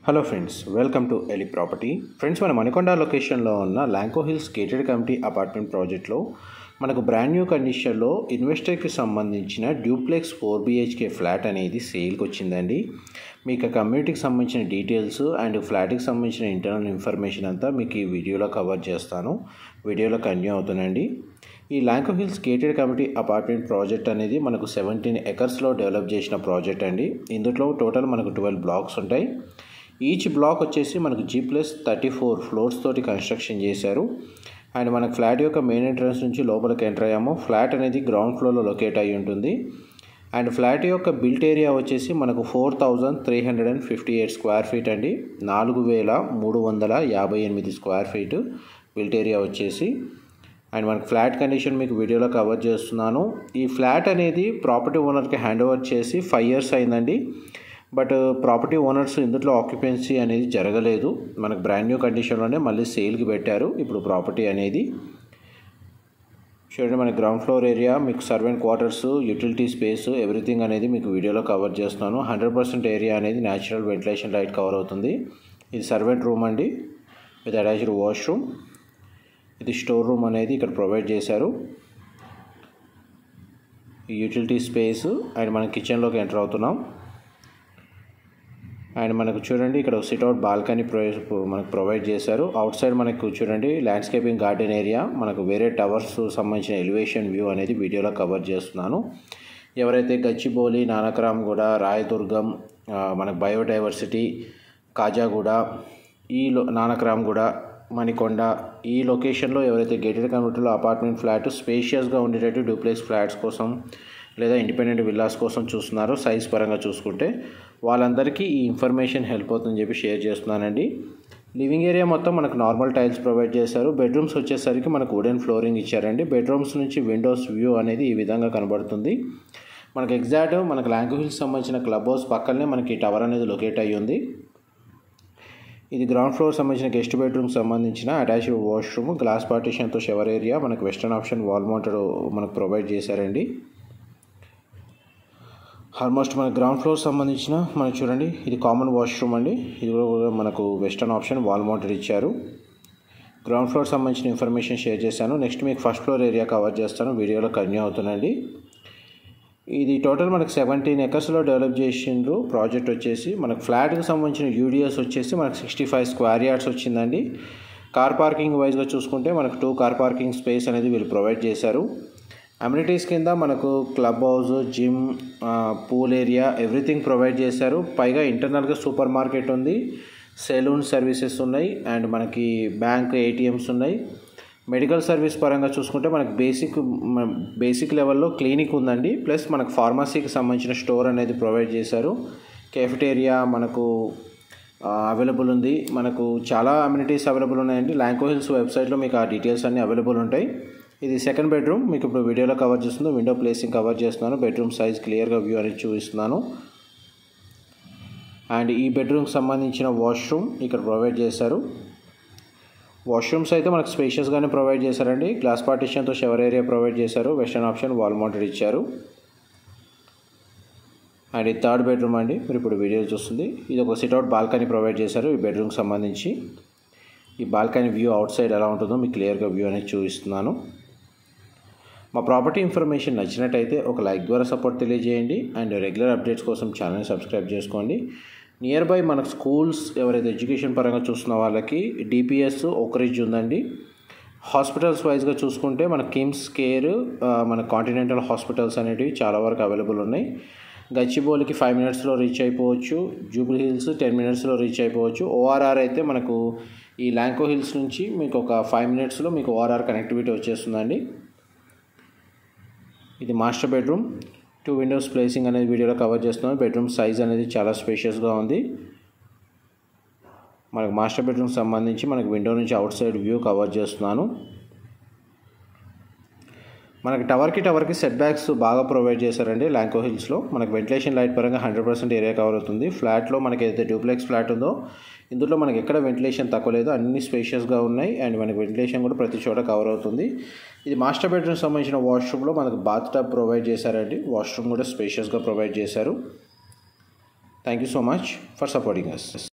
Hello friends, welcome to Elip property. Friends, మన మణికొండ లొకేషన్లో ఉన్న Lanco Hills gated community apartment ప్రాజెక్ట్లో మనకు బ్రాండ్ న్యూ కండిషన్లో ఇన్వెస్టర్కి సంబంధించిన డ్యూప్లెక్స్ 4 BHK ఫ్లాట్ అనేది సేల్కి వచ్చిందండి. మీకు కమ్యూనిటీకి సంబంధించిన డీటెయిల్స్ అండ్ ఫ్లాట్కి సంబంధించిన ఇంటర్నల్ ఇన్ఫర్మేషన్ అంతా మీకు ఈ వీడియోలో కవర్ చేస్తాను. వీడియోలో కంటిన్యూ అవుతుందండి. ఈ Lanco Hills gated community apartment project అనేది మనకు 17 ఎకర్స్లో డెవలప్ చేసిన ప్రాజెక్ట్ అండి. ఇందులో టోటల్ మనకు 12 బ్లాక్స్ ఉంటాయి. ఈచ్ బ్లాక్ వచ్చేసి మనకు G+34 ఫ్లోర్స్ తోటి కన్స్ట్రక్షన్ చేశారు. అండ్ మనకు ఫ్లాట్ యొక్క మెయిన్ ఎంట్రన్స్ నుంచి లోపలికి ఎంటర్ అయ్యాము. ఫ్లాట్ అనేది గ్రౌండ్ ఫ్లోర్లో లొకేట్ అయి ఉంటుంది. అండ్ ఫ్లాట్ యొక్క బిల్ట్ ఏరియా వచ్చేసి మనకు 4358 స్క్వేర్ ఫీట్ అండి. 4358 స్క్వేర్ ఫీట్ బిల్ట్ ఏరియా వచ్చేసి. అండ్ మనకు ఫ్లాట్ కండిషన్ మీకు వీడియోలో కవర్ చేస్తున్నాను. ఈ ఫ్లాట్ అనేది ప్రాపర్టీ ఓనర్కి హ్యాండ్ ఓవర్ చేసి 5 years అయిందండి. బట్ ప్రాపర్టీ ఓనర్స్ ఇందులో ఆక్యుపెన్సీ అనేది జరగలేదు. మనకు బ్రాండ్ న్యూ కండిషన్లోనే మళ్ళీ సేల్కి పెట్టారు ఇప్పుడు ప్రాపర్టీ అనేది. చూడండి, మన గ్రౌండ్ ఫ్లోర్ ఏరియా మీకు servant quarters, utility space, everything అనేది మీకు వీడియోలో కవర్ చేస్తున్నాను. 100% ఏరియా అనేది న్యాచురల్ వెంటిలేషన్ లైట్ కవర్ అవుతుంది. ఇది సర్వెంట్ రూమ్ అండి విత్ అటాచ్డ్ వాష్రూమ్. ఇది స్టోర్ రూమ్ అనేది ఇక్కడ ప్రొవైడ్ చేశారు. యూటిలిటీ స్పేస్ అండ్ మన కిచెన్లోకి ఎంటర్ అవుతున్నాం. అండ్ మనకు చూడండి ఇక్కడ సిట్అవుట్ బాల్కనీ మనకు ప్రొవైడ్ చేశారు. అవుట్ సైడ్ మనకు చూడండి ల్యాండ్స్కేపింగ్ గార్డెన్ ఏరియా, మనకు వేరే టవర్స్ సంబంధించిన ఎలివేషన్ వ్యూ అనేది వీడియోలో కవర్ చేస్తున్నాను. ఎవరైతే గచ్చిబౌలి, నానక్రామ్గూడ, రాయదుర్గం, మనకు బయోడైవర్సిటీ, కాజాగూడ, నానక్రామ్గూడ, మణికొండ ఈ లొకేషన్లో ఎవరైతే గేటెడ్ కమ్యూనిటీలో అపార్ట్మెంట్ ఫ్లాట్ స్పేషియస్గా ఉండేటట్టు డూప్లెక్స్ ఫ్లాట్స్ కోసం లేదా ఇండిపెండెంట్ విల్లాస్ కోసం చూస్తున్నారు సైజ్ పరంగా చూసుకుంటే, వాళ్ళందరికీ ఈ ఇన్ఫర్మేషన్ హెల్ప్ అవుతుందని చెప్పి షేర్ చేస్తున్నానండి. లివింగ్ ఏరియా మొత్తం మనకు నార్మల్ టైల్స్ ప్రొవైడ్ చేశారు. బెడ్రూమ్స్ వచ్చేసరికి మనకు వుడెన్ ఫ్లోరింగ్ ఇచ్చారండి. బెడ్రూమ్స్ నుంచి విండోస్ వ్యూ అనేది ఈ విధంగా కనబడుతుంది. మనకు ఎగ్జాక్ట్ మనకు లాంకో హిల్స్ సంబంధించిన క్లబ్ హౌస్ పక్కనే మనకి టవర్ అనేది లొకేట్ అయ్యి ఉంది. ఇది గ్రౌండ్ ఫ్లోర్ సంబంధించిన గెస్ట్ బెడ్రూమ్ సంబంధించిన అటాచ్డ్ వాష్రూమ్, గ్లాస్ పార్టీషన్తో షవర్ ఏరియా, మనకు వెస్టర్న్ ఆప్షన్ వాల్ మౌంటెడ్ మనకు ప్రొవైడ్ చేశారండి. ఆల్మోస్ట్ మన గ్రౌండ్ ఫ్లోర్ సంబంధించిన మనకు చూడండి ఇది కామన్ వాష్రూమ్ అండి. ఇది కూడా మనకు వెస్టర్న్ ఆప్షన్ వాల్ మౌంటెడ్ ఇచ్చారు. గ్రౌండ్ ఫ్లోర్ సంబంధించిన ఇన్ఫర్మేషన్ షేర్ చేశాను. నెక్స్ట్ మీకు ఫస్ట్ ఫ్లోర్ ఏరియా కవర్ చేస్తాను. వీడియోలో కంటిన్యూ అవుతుందండి. ఇది టోటల్ మనకు 17 ఎకర్స్లో డెవలప్ చేసిండ్రు ప్రాజెక్ట్ వచ్చేసి. మనకు ఫ్లాట్కి సంబంధించిన యూడిఎస్ వచ్చేసి మనకు 65 స్క్వేర్ యార్డ్స్ వచ్చిందండి. కార్ పార్కింగ్ వైజ్గా చూసుకుంటే మనకు 2 కార్ పార్కింగ్ స్పేస్ అనేది వీళ్ళు ప్రొవైడ్ చేశారు. అమ్యూనిటీస్ కింద మనకు club house, gym, pool area everything provide చేశారు. పైగా ఇంటర్నల్గా సూపర్ మార్కెట్ ఉంది, సెలూన్ సర్వీసెస్ ఉన్నాయి, అండ్ మనకి బ్యాంక్ ATMs ఉన్నాయి. మెడికల్ సర్వీస్ పరంగా చూసుకుంటే మనకు బేసిక్ లెవెల్లో క్లినిక్ ఉందండి. ప్లస్ మనకు ఫార్మసీకి సంబంధించిన స్టోర్ అనేది ప్రొవైడ్ చేశారు. కెఫెటేరియా మనకు అవైలబుల్ ఉంది. మనకు చాలా అమ్యూనిటీస్ అవైలబుల్ ఉన్నాయండి. లాంకో హిల్స్ వెబ్సైట్లో మీకు ఆ డీటెయిల్స్ అన్నీ అవైలబుల్ ఉంటాయి. ఇది సెకండ్ బెడ్రూమ్ మీకు ఇప్పుడు వీడియోలో కవర్ చేస్తుంది. విండో ప్లేసింగ్ కవర్ చేస్తున్నాను. బెడ్రూమ్ సైజ్ క్లియర్గా వ్యూ అనేది చూపిస్తున్నాను. అండ్ ఈ బెడ్రూమ్కి సంబంధించిన వాష్రూమ్ ఇక్కడ ప్రొవైడ్ చేశారు. వాష్రూమ్స్ అయితే మనకు స్పేషియస్గానే ప్రొవైడ్ చేశారండి. గ్లాస్ పార్టీషన్తో షవర్ ఏరియా ప్రొవైడ్ చేశారు. వెస్టర్న్ ఆప్షన్ వాల్ మౌంటెడ్ ఇచ్చారు. అండ్ ఇది థర్డ్ బెడ్రూమ్ అండి మీరు ఇప్పుడు వీడియో చూస్తుంది. ఇది ఒక సిట్అవుట్ బాల్కనీ ప్రొవైడ్ చేశారు ఈ బెడ్రూమ్కి సంబంధించి. ఈ బాల్కనీ వ్యూ అవుట్ సైడ్ ఎలా ఉంటుందో మీకు క్లియర్గా వ్యూ అనేది చూపిస్తున్నాను. మా ప్రాపర్టీ ఇన్ఫర్మేషన్ నచ్చినట్టయితే ఒక లైక్ ద్వారా సపోర్ట్ తెలియజేయండి. అండ్ రెగ్యులర్ అప్డేట్స్ కోసం ఛానల్ని సబ్స్క్రైబ్ చేసుకోండి. నియర్ బై మనకు స్కూల్స్ ఎవరైతే ఎడ్యుకేషన్ పరంగా చూస్తున్న వాళ్ళకి DPS ఓక్రిడ్జ్ ఉందండి. హాస్పిటల్స్ వైజ్గా చూసుకుంటే మన కిమ్స్ కేర్, మన కాంటినెంటల్ హాస్పిటల్స్ అనేటివి చాలా వరకు అవైలబుల్ ఉన్నాయి. గచ్చిబౌలికి 5 minutesలో రీచ్ అయిపోవచ్చు. జూబిలీ హిల్స్ 10 minutesలో రీచ్ అయిపోవచ్చు. ORR అయితే మనకు ఈ లాంకో హిల్స్ నుంచి మీకు ఒక 5 minutesలో మీకు ORR కనెక్టివిటీ వచ్చేస్తుందండి. ఇది మాస్టర్ బెడ్రూమ్. 2 windows ప్లేసింగ్ అనేది వీడియోలో కవర్ చేస్తున్నాను. బెడ్రూమ్ సైజ్ అనేది చాలా స్పేషియస్గా ఉంది. మనకు మాస్టర్ బెడ్రూమ్ సంబంధించి మనకు విండో నుంచి అవుట్ సైడ్ వ్యూ కవర్ చేస్తున్నాను. మనకి టవర్కి సెట్ బ్యాక్స్ బాగా ప్రొవైడ్ చేశారండి లాంకో హిల్స్లో. మనకు వెంటిలేషన్ లైట్ పరంగా 100% ఏరియా కవర్ అవుతుంది. ఫ్లాట్లో మనకి ఏదైతే డూప్లెక్స్ ఫ్లాట్ ఉందో ఇందులో మనకి ఎక్కడ వెంటిలేషన్ తక్కువ లేదు, అన్ని స్పేషియస్గా ఉన్నాయి. అండ్ మనకి వెంటిలేషన్ కూడా ప్రతి చోట కవర్ అవుతుంది. ఇది మాస్టర్ బెడ్రూమ్ సంబంధించిన వాష్రూమ్లో మనకు బాత్ టబ్ ప్రొవైడ్ చేశారండి. వాష్రూమ్ కూడా స్పేషియస్గా ప్రొవైడ్ చేశారు. Thank you so much for supporting us.